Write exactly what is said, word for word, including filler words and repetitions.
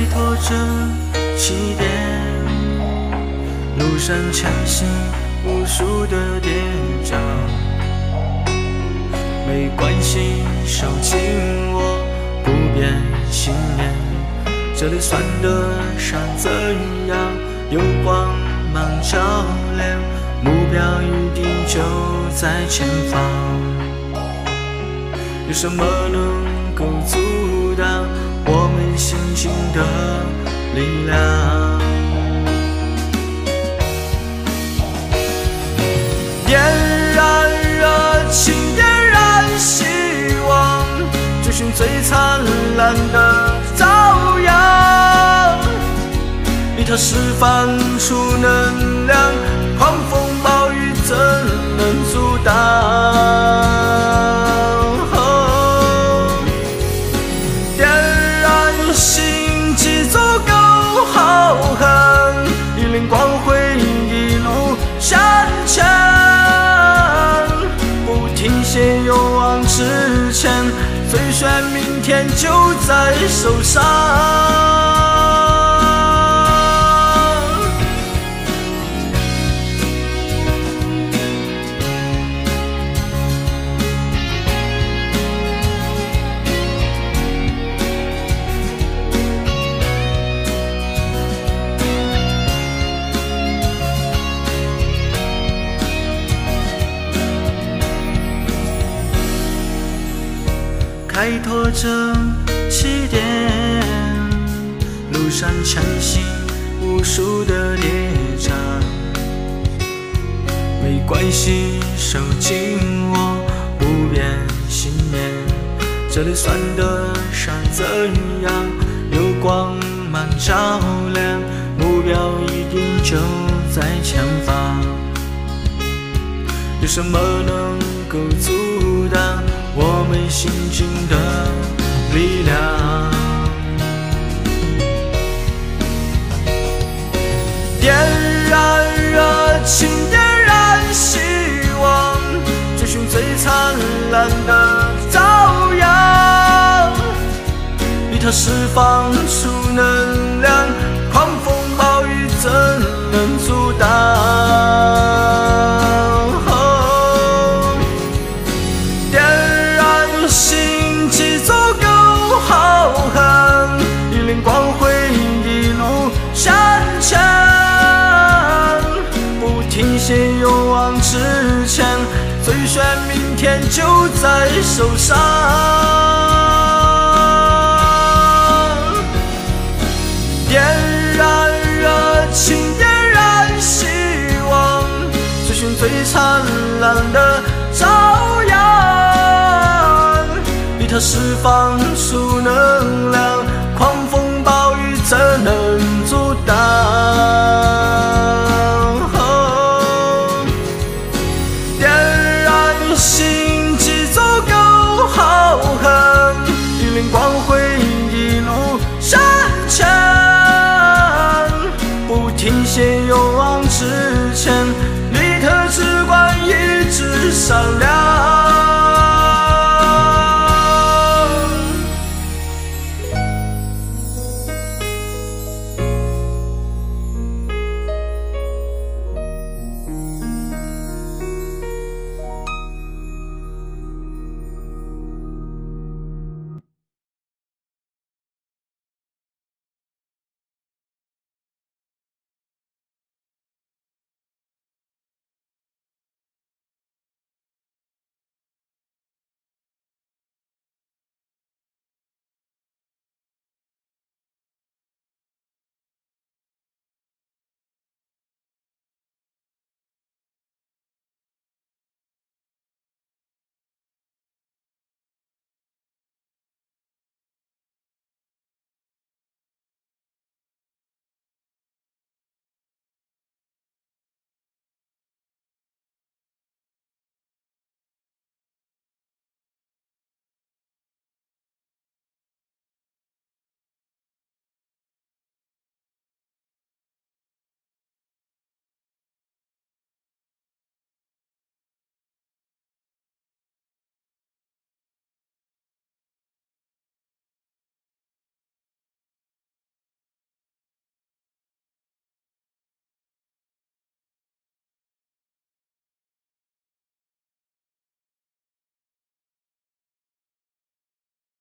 拓着起点，路上前行无数的跌宕，没关系，收紧我不变信念。这里算得上怎样？有光芒照亮，目标一定就在前方。有什么能够阻挡我们行进的力量？点燃热情，点燃希望，追寻最灿烂的朝阳，以它释放出能量，狂风暴雨怎能阻挡？心机足够浩瀚，引领光辉一路向前，不停歇，勇往直前，最炫明天就在手上。开拓着起点，路上前行无数的跌宕，没关系，收紧我不变信念。这里算得上怎样？有光芒照亮，目标一定就在前方。有什么能够阻挡我们行进的力量？点燃热情，点燃希望，追寻最灿烂的朝阳，以它释放出能量，狂风暴雨怎能阻挡？光辉一路向前，不停歇，勇往直前，最炫明天就在手上。点燃热情，点燃希望，追寻最灿烂的朝阳，以它释放出能量，狂风暴雨怎能阻挡？点燃心。